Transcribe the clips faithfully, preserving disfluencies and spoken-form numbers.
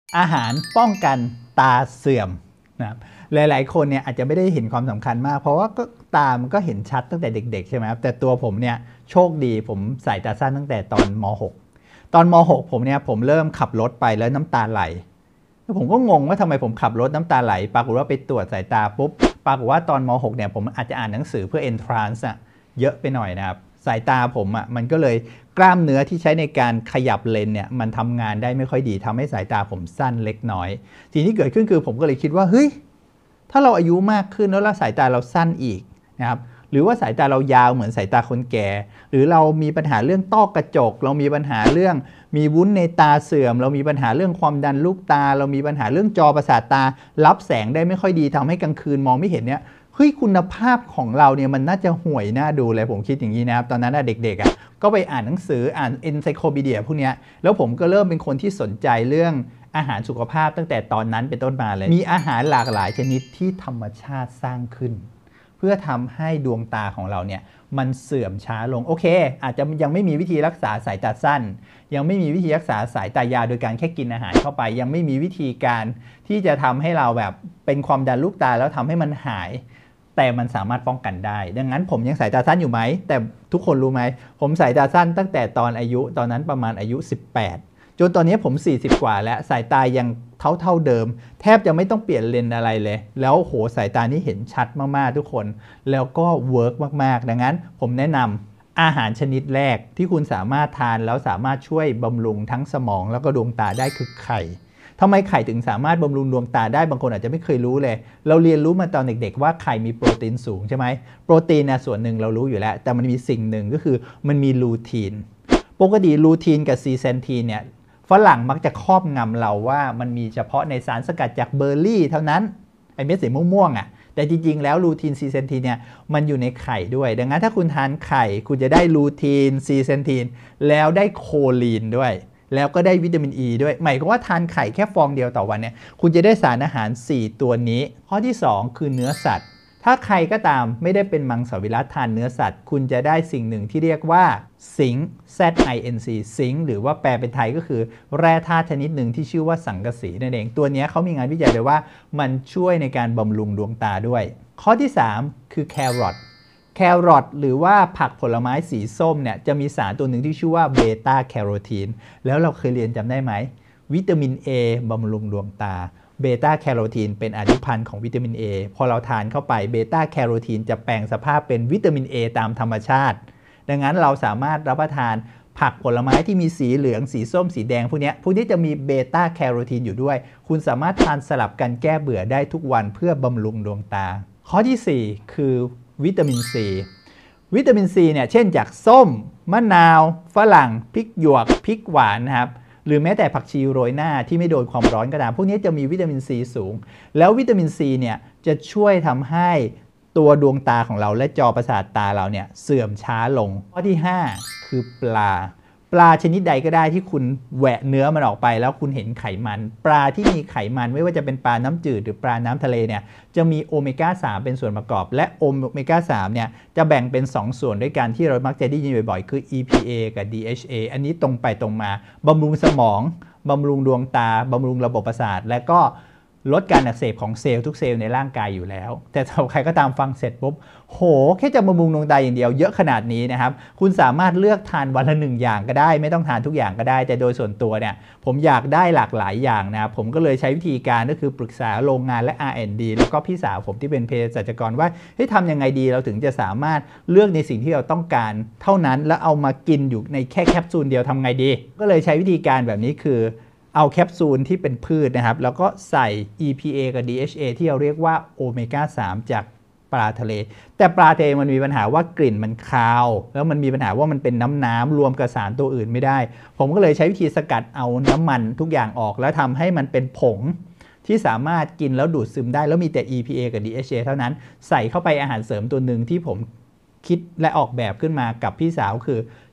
อาหารป้องกันตาเสื่อมนะครับหลายๆคนเนี่ยอาจจะไม่ได้เห็นความสำคัญมากเพราะว่าก็ตามันก็เห็นชัดตั้งแต่เด็กๆใช่ไหมครับแต่ตัวผมเนี่ยโชคดีผมสายตาสั้นตั้งแต่ตอนม .หก ตอนม .หก ผมเนี่ยผมเริ่มขับรถไปแล้วน้ำตาไหลแล้วผมก็งงว่าทำไมผมขับรถน้ำตาไหลปรากฏว่าไปตรวจสายตาปุ๊บปรากฏว่าตอนม .หก เนี่ยผมอาจจะอ่านหนังสือเพื่อ entrance อะเยอะไปหน่อยนะครับสายตาผมอ่ะมันก็เลยกล้ามเนื้อที่ใช้ในการขยับเลนเนี่ยมันทำงานได้ไม่ค่อยดีทำให้สายตาผมสั้นเล็กน้อยทีนี้เกิดขึ้นคือผมก็เลยคิดว่าเฮ้ยถ้าเราอายุมากขึ้นแล้วสายตาเราสั้นอีกนะครับหรือว่าสายตาเรายาวเหมือนสายตาคนแก่หรือเรามีปัญหาเรื่องต้อกระจกเรามีปัญหาเรื่องมีวุ้นในตาเสื่อมเรามีปัญหาเรื่องความดันลูกตาเรามีปัญหาเรื่องจอประสาทตารับแสงได้ไม่ค่อยดีทำให้กลางคืนมองไม่เห็นเนี่ยเฮ้ยคุณภาพของเราเนี่ยมันน่าจะห่วยน่าดูเลยผมคิดอย่างนี้นะครับตอนนั้นเด็กๆอ่ะก็ไปอ่านหนังสืออ่านเอนไซโคปีเดียพวกนี้แล้วผมก็เริ่มเป็นคนที่สนใจเรื่องอาหารสุขภาพตั้งแต่ตอนนั้นเป็นต้นมาเลยมีอาหารหลากหลายชนิดที่ธรรมชาติสร้างขึ้นเพื่อทำให้ดวงตาของเราเนี่ยมันเสื่อมช้าลงโอเคอาจจะยังไม่มีวิธีรักษาสายตาสั้นยังไม่มีวิธีรักษาสายตายาวโดยการแค่กินอาหารเข้าไปยังไม่มีวิธีการที่จะทำให้เราแบบเป็นความดันลูกตาแล้วทำให้มันหายแต่มันสามารถป้องกันได้ดังนั้นผมยังสายตาสั้นอยู่ไหมแต่ทุกคนรู้ไหมผมสายตาสั้นตั้งแต่ตอนอายุตอนนั้นประมาณอายุสิบแปดจนตอนนี้ผมสี่สิบกว่าแล้วสายตายังเท่าเท่าเดิมแทบจะไม่ต้องเปลี่ยนเลนส์อะไรเลยแล้วโหสายตานี่เห็นชัดมากๆทุกคนแล้วก็เวิร์กมากๆดังนั้นผมแนะนำอาหารชนิดแรกที่คุณสามารถทานแล้วสามารถช่วยบำรุงทั้งสมองแล้วก็ดวงตาได้คือไข่ทำไมไข่ถึงสามารถบำรุงดวงตาได้บางคนอาจจะไม่เคยรู้เลยเราเรียนรู้มาตอนเด็กๆว่าไข่มีโปรตีนสูงใช่ไหมโปรตีนนะส่วนหนึ่งเรารู้อยู่แล้วแต่มันมีสิ่งหนึ่งก็คือมันมีลูทีนปกติลูทีนกับซีเซนทีนเนี่ยฝรั่งมักจะครอบงำเราว่ามันมีเฉพาะในสารสกัดจากเบอร์รี่เท่านั้นไอเม็ดสีม่วงๆอ่ะแต่จริงๆแล้วลูทีนซีเซนทีนเนี่ยมันอยู่ในไข่ด้วยดังนั้นถ้าคุณทานไข่คุณจะได้ลูทีนซีเซนทีนแล้วได้โคลีนด้วยแล้วก็ได้วิตามินอ e ีด้วยหมายความว่าทานไข่แค่ฟองเดียวต่อวันเนี่ยคุณจะได้สารอาหารสี่ตัวนี้ข้อที่สองคือเนื้อสัตว์ถ้าใครก็ตามไม่ได้เป็นมังสวิรัติทานเนื้อสัตว์คุณจะได้สิ่งหนึ่งที่เรียกว่าซิงค์ แซด ไอ เอ็น ซี ซิงค์หรือว่าแปลเป็นไทยก็คือแร่ธาตุชนิดหนึ่งที่ชื่อว่าสังกะสีนั่นเองตัวนี้เขามีงานวิจัยเลยว่ามันช่วยในการบำรุงดวงตาด้วยข้อที่สามคือแครอทแครอทหรือว่าผักผลไม้สีส้มเนี่ยจะมีสารตัวหนึ่งที่ชื่อว่าเบต้าแคโรทีนแล้วเราเคยเรียนจำได้ไหมวิตามิน A บำรุงดวงตาเบต้าแคโรทีนเป็นอนุพันธ์ของวิตามิน A พอเราทานเข้าไปเบต้าแคโรทีนจะแปลงสภาพเป็นวิตามิน A ตามธรรมชาติดังนั้นเราสามารถรับประทานผักผลไม้ที่มีสีเหลืองสีส้มสีแดงพวกนี้พวกนี้จะมีเบต้าแคโรทีนอยู่ด้วยคุณสามารถทานสลับกันแก้เบื่อได้ทุกวันเพื่อบำรุงดวงตาข้อที่สี่คือวิตามินซีวิตามินซีเนี่ยเช่นจากส้มมะนาวฝรั่งพริกหยวกพริกหวานนะครับหรือแม้แต่ผักชีโรยหน้าที่ไม่โดนความร้อนก็ตามพวกนี้จะมีวิตามินซีสูงแล้ววิตามินซีเนี่ยจะช่วยทำให้ตัวดวงตาของเราและจอประสาทตาเราเนี่ยเสื่อมช้าลงข้อที่ห้าคือปลาปลาชนิดใดก็ได้ที่คุณแหวะเนื้อมันออกไปแล้วคุณเห็นไขมันปลาที่มีไขมันไม่ว่าจะเป็นปลาน้ำจืดหรือปลาน้ำทะเลเนี่ยจะมีโอเมก้าสามเป็นส่วนประกอบและโอเมก้าสามเนี่ยจะแบ่งเป็นสองส่วนด้วยกันที่เรามักจะได้ยินบ่อยๆคือ อี พี เอ กับ ดี เอช เอ อันนี้ตรงไปตรงมาบำรุงสมองบำรุงดวงตาบำรุงระบบประสาทและก็ลดการอักเสบของเซลล์ทุกเซลล์ในร่างกายอยู่แล้วแต่ถ้าใครก็ตามฟังเสร็จปุ๊บโหแค่จะบำรุงดวงตาอย่างเดียวเยอะขนาดนี้นะครับคุณสามารถเลือกทานวันละหนึ่งอย่างก็ได้ไม่ต้องทานทุกอย่างก็ได้แต่โดยส่วนตัวเนี่ยผมอยากได้หลากหลายอย่างนะครับผมก็เลยใช้วิธีการก็คือปรึกษาโรงงานและ อาร์ แอนด์ ดี แล้วก็พี่สาวผมที่เป็นเภสัชกรว่าเฮ้ยทำยังไงดีเราถึงจะสามารถเลือกในสิ่งที่เราต้องการเท่านั้นแล้วเอามากินอยู่ในแค่แคปซูลเดียวทำไงดีก็เลยใช้วิธีการแบบนี้คือเอาแคปซูลที่เป็นพืชนะครับแล้วก็ใส่ อี พี เอ กับ ดี เอช เอ ที่เราเรียกว่าโอเมก้าสามจากปลาทะเลแต่ปลาทะเลมันมีปัญหาว่ากลิ่นมันคาวแล้วมันมีปัญหาว่ามันเป็นน้ำน้ำรวมกับสารตัวอื่นไม่ได้ผมก็เลยใช้วิธีสกัดเอาน้ำมันทุกอย่างออกแล้วทำให้มันเป็นผงที่สามารถกินแล้วดูดซึมได้แล้วมีแต่ อี พี เอ กับ ดี เอช เอ เท่านั้นใส่เข้าไปอาหารเสริมตัวหนึ่งที่ผมคิดและออกแบบขึ้นมากับพี่สาวคือ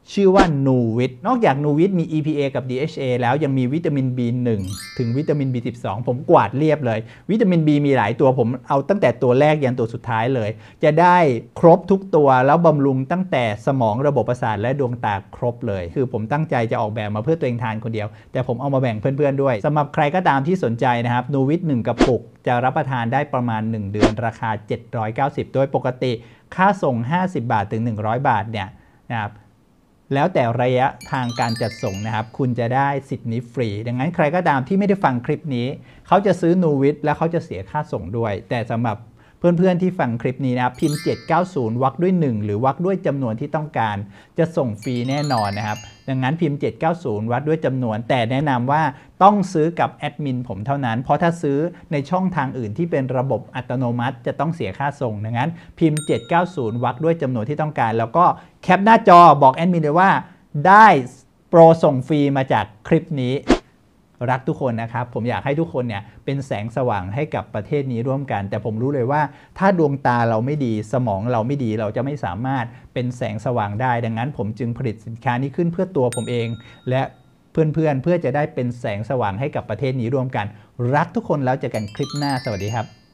ชื่อว่า นูวิท นอกจาก นูวิท มี อี พี เอ กับ ดี เอช เอ แล้วยังมีวิตามิน บี หนึ่ง ถึงวิตามิน บี สิบสอง ผมกวาดเรียบเลยวิตามิน B มีหลายตัวผมเอาตั้งแต่ตัวแรกยันตัวสุดท้ายเลยจะได้ครบทุกตัวแล้วบำรุงตั้งแต่สมองระบบประสาทและดวงตาครบเลยคือผมตั้งใจจะออกแบบมาเพื่อตัวเองทานคนเดียวแต่ผมเอามาแบ่งเพื่อนๆด้วยสำหรับใครก็ตามที่สนใจนะครับ นูวิท หนึ่งกระปุกจะรับประทานได้ประมาณหนึ่งเดือนราคาเจ็ดร้อยเก้าสิบโดยปกติค่าส่งห้าสิบบาทถึงหนึ่งร้อยบาทเนี่ยนะครับแล้วแต่ระยะทางการจัดส่งนะครับคุณจะได้สิทธิ์นี้ฟรีดังนั้นใครก็ตามที่ไม่ได้ฟังคลิปนี้เขาจะซื้อ นูวิท แล้วเขาจะเสียค่าส่งด้วยแต่สำหรับเพื่อนๆที่ฟังคลิปนี้นะครับพิมพ์เจ็ดเก้าศูนย์วรรคด้วยหนึ่งหรือวรรคด้วยจำนวนที่ต้องการจะส่งฟรีแน่นอนนะครับดังนั้นพิมพ์เจ็ดเก้าศูนย์วรรคด้วยจำนวนแต่แนะนำว่าต้องซื้อกับแอดมินผมเท่านั้นเพราะถ้าซื้อในช่องทางอื่นที่เป็นระบบอัตโนมัติจะต้องเสียค่าส่งดังนั้นพิมพ์เจ็ดเก้าศูนย์วรรคด้วยจำนวนที่ต้องการแล้วก็แคปหน้าจอบอกแอดมินเลยว่าได้โปรส่งฟรีมาจากคลิปนี้รักทุกคนนะครับผมอยากให้ทุกคนเนี่ยเป็นแสงสว่างให้กับประเทศนี้ร่วมกันแต่ผมรู้เลยว่าถ้าดวงตาเราไม่ดีสมองเราไม่ดีเราจะไม่สามารถเป็นแสงสว่างได้ดังนั้นผมจึงผลิตสินค้านี้ขึ้นเพื่อตัวผมเองและเพื่อนๆเพื่อจะได้เป็นแสงสว่างให้กับประเทศนี้ร่วมกันรักทุกคนแล้วเจอกันคลิปหน้าสวัสดีครับ